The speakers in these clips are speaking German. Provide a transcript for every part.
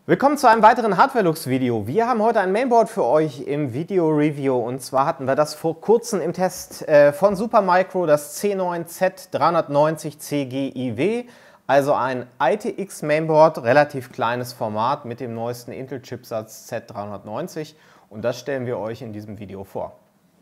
Willkommen zu einem weiteren Hardware-Lux-Video. Wir haben heute ein Mainboard für euch im Video-Review und zwar hatten wir das vor kurzem im Test von Supermicro, das C9Z390CGIW, also ein ITX Mainboard, relativ kleines Format mit dem neuesten Intel-Chipsatz Z390 und das stellen wir euch in diesem Video vor.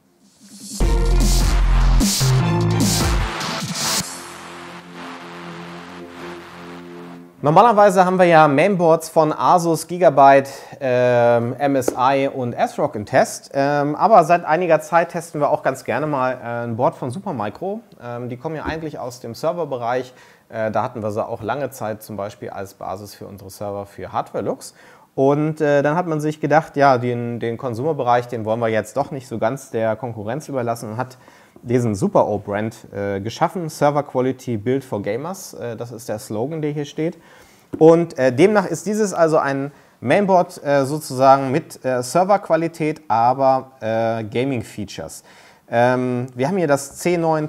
Normalerweise haben wir ja Mainboards von Asus, Gigabyte, MSI und ASRock im Test, aber seit einiger Zeit testen wir auch ganz gerne mal ein Board von Supermicro. Die kommen ja eigentlich aus dem Serverbereich, da hatten wir sie auch lange Zeit zum Beispiel als Basis für unsere Server für Hardware-Lux. Und dann hat man sich gedacht, ja, den Consumer-Bereich, den wollen wir jetzt doch nicht so ganz der Konkurrenz überlassen und hat diesen Super-O-Brand geschaffen, Server Quality Built for Gamers, das ist der Slogan, der hier steht. Und demnach ist dieses also ein Mainboard sozusagen mit Serverqualität, aber Gaming-Features. Wir haben hier das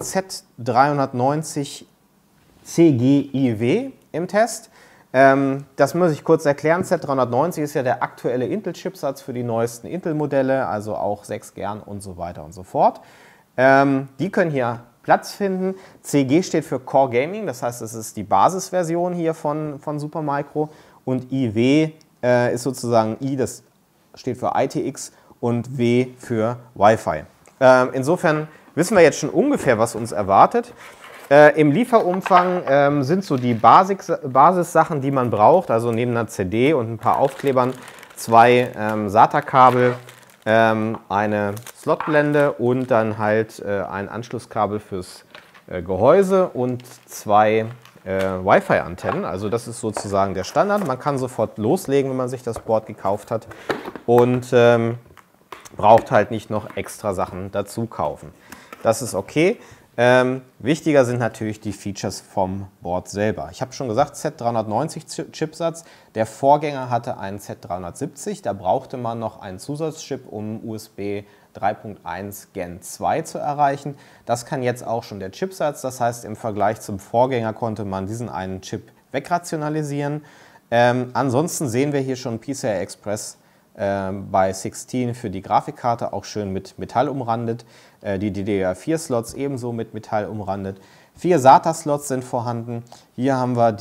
C9Z390CGIW im Test. Das muss ich kurz erklären. Z390 ist ja der aktuelle Intel-Chipsatz für die neuesten Intel-Modelle, also auch 6 Gern und so weiter und so fort. Die können hier Platz finden. CG steht für Core Gaming, das heißt, es ist die Basisversion hier von Supermicro. Und IW ist sozusagen I, das steht für ITX und W für Wi-Fi. Insofern wissen wir jetzt schon ungefähr, was uns erwartet. Im Lieferumfang sind so die Basissachen, die man braucht, also neben einer CD und ein paar Aufklebern, 2 SATA-Kabel, eine Slotblende und dann halt ein Anschlusskabel fürs Gehäuse und 2 Wi-Fi-Antennen. Also das ist sozusagen der Standard. Man kann sofort loslegen, wenn man sich das Board gekauft hat und braucht halt nicht noch extra Sachen dazu kaufen. Das ist okay. Wichtiger sind natürlich die Features vom Board selber. Ich habe schon gesagt, Z390 Chipsatz. Der Vorgänger hatte einen Z370. Da brauchte man noch einen Zusatzchip, um USB 3.1 Gen 2 zu erreichen. Das kann jetzt auch schon der Chipsatz. Das heißt, im Vergleich zum Vorgänger konnte man diesen einen Chip wegrationalisieren. Ansonsten sehen wir hier schon PCI Express bei 16 für die Grafikkarte, auch schön mit Metall umrandet. Die DDR4-Slots ebenso mit Metall umrandet. 4 SATA-Slots sind vorhanden. Hier haben wir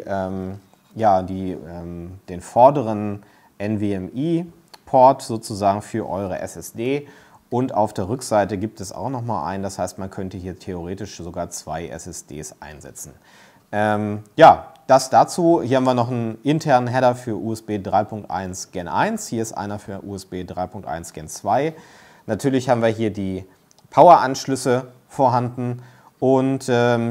den vorderen NVMe-Port sozusagen für eure SSD. Und auf der Rückseite gibt es auch nochmal einen. Das heißt, man könnte hier theoretisch sogar 2 SSDs einsetzen. Das dazu. Hier haben wir noch einen internen Header für USB 3.1 Gen 1. Hier ist einer für USB 3.1 Gen 2. Natürlich haben wir hier die Power-Anschlüsse vorhanden und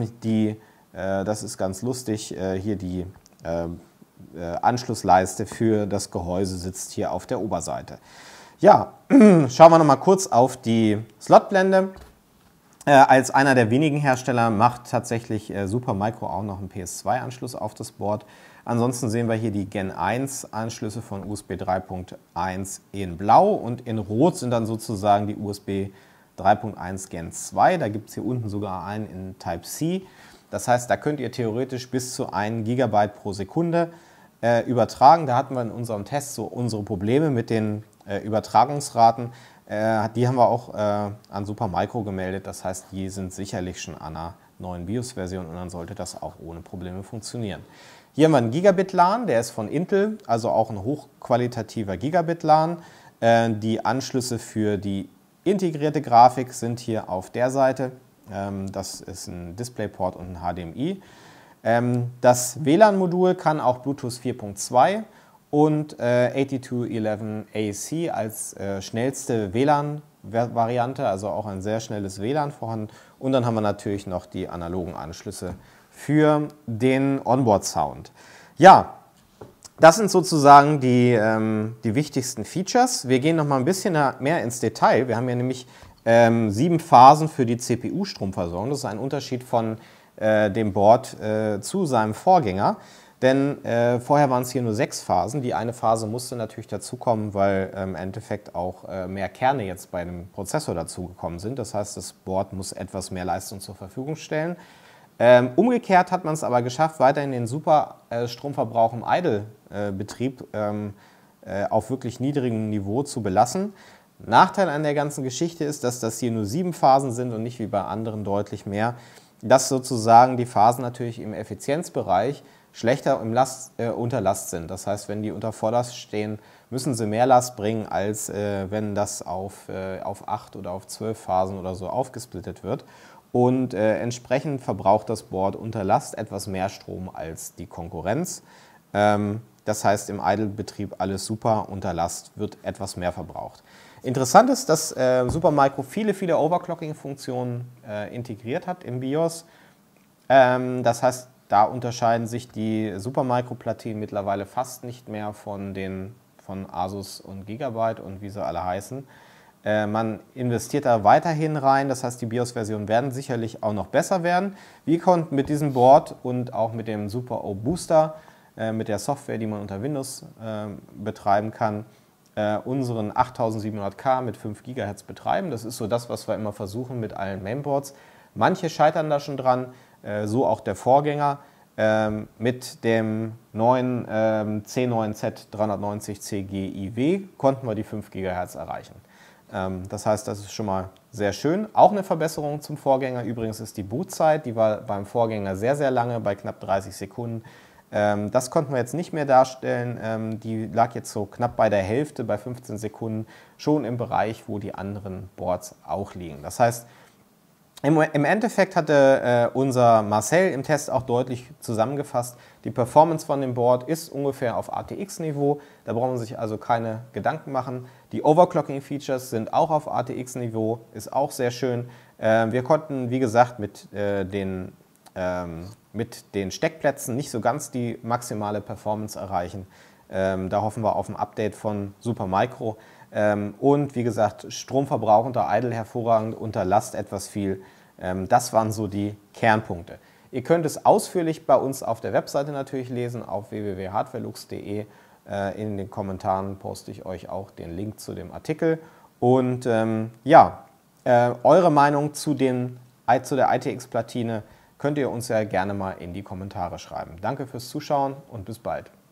das ist ganz lustig, hier die Anschlussleiste für das Gehäuse sitzt hier auf der Oberseite. Ja, schauen wir noch mal kurz auf die Slotblende. Als einer der wenigen Hersteller macht tatsächlich Supermicro auch noch einen PS2-Anschluss auf das Board. Ansonsten sehen wir hier die Gen 1 Anschlüsse von USB 3.1 in blau und in rot sind dann sozusagen die USB 3.1 Gen 2. Da gibt es hier unten sogar einen in Type-C. Das heißt, da könnt ihr theoretisch bis zu 1 GB pro Sekunde übertragen. Da hatten wir in unserem Test so unsere Probleme mit den Übertragungsraten. Die haben wir auch an Supermicro gemeldet. Das heißt, die sind sicherlich schon an einer neuen BIOS-Version und dann sollte das auch ohne Probleme funktionieren. Hier haben wir einen Gigabit-LAN, der ist von Intel, also auch ein hochqualitativer Gigabit-LAN. Die Anschlüsse für die integrierte Grafik sind hier auf der Seite. Das ist ein DisplayPort und ein HDMI. Das WLAN-Modul kann auch Bluetooth 4.2 und 8211AC als schnellste WLAN-Variante, also auch ein sehr schnelles WLAN vorhanden. Und dann haben wir natürlich noch die analogen Anschlüsse für den Onboard-Sound. Ja, das sind sozusagen die wichtigsten Features. Wir gehen noch mal ein bisschen mehr ins Detail. Wir haben hier nämlich 7 Phasen für die CPU-Stromversorgung. Das ist ein Unterschied von dem Board zu seinem Vorgänger. Denn vorher waren es hier nur 6 Phasen. Die eine Phase musste natürlich dazukommen, weil im Endeffekt auch mehr Kerne jetzt bei dem Prozessor dazugekommen sind. Das heißt, das Board muss etwas mehr Leistung zur Verfügung stellen. Umgekehrt hat man es aber geschafft, weiterhin den super Stromverbrauch im Idle-Betrieb auf wirklich niedrigem Niveau zu belassen. Nachteil an der ganzen Geschichte ist, dass das hier nur 7 Phasen sind und nicht wie bei anderen deutlich mehr, dass sozusagen die Phasen natürlich im Effizienzbereich schlechter unter Last sind. Das heißt, wenn die unter Volllast stehen, müssen sie mehr Last bringen, als wenn das auf 8 oder auf 12 Phasen oder so aufgesplittet wird. Und entsprechend verbraucht das Board unter Last etwas mehr Strom als die Konkurrenz. Das heißt, im Idle-Betrieb alles super, unter Last wird etwas mehr verbraucht. Interessant ist, dass Supermicro viele Overclocking-Funktionen integriert hat im BIOS. Das heißt, da unterscheiden sich die Supermicro-Platinen mittlerweile fast nicht mehr von Asus und Gigabyte und wie sie alle heißen. Man investiert da weiterhin rein, das heißt, die BIOS-Versionen werden sicherlich auch noch besser werden. Wir konnten mit diesem Board und auch mit dem Super O Booster, mit der Software, die man unter Windows betreiben kann, unseren 8700K mit 5 GHz betreiben. Das ist so das, was wir immer versuchen mit allen Mainboards. Manche scheitern da schon dran, so auch der Vorgänger. Mit dem neuen C9Z 390C GIW konnten wir die 5 GHz erreichen. Das heißt, das ist schon mal sehr schön. Auch eine Verbesserung zum Vorgänger übrigens ist die Bootzeit. Die war beim Vorgänger sehr lange, bei knapp 30 Sekunden. Das konnten wir jetzt nicht mehr darstellen. Die lag jetzt so knapp bei der Hälfte, bei 15 Sekunden, schon im Bereich, wo die anderen Boards auch liegen. Das heißt, im Endeffekt hatte unser Marcel im Test auch deutlich zusammengefasst, die Performance von dem Board ist ungefähr auf ATX-Niveau, da brauchen wir sich also keine Gedanken machen. Die Overclocking-Features sind auch auf ATX-Niveau, ist auch sehr schön. Wir konnten, wie gesagt, mit den Steckplätzen nicht so ganz die maximale Performance erreichen. Da hoffen wir auf ein Update von Supermicro. Und wie gesagt, Stromverbrauch unter Idle hervorragend, unter Last etwas viel. Das waren so die Kernpunkte. Ihr könnt es ausführlich bei uns auf der Webseite natürlich lesen, auf www.hardwarelux.de. In den Kommentaren poste ich euch auch den Link zu dem Artikel. Und eure Meinung zu der ITX-Platine könnt ihr uns ja gerne mal in die Kommentare schreiben. Danke fürs Zuschauen und bis bald.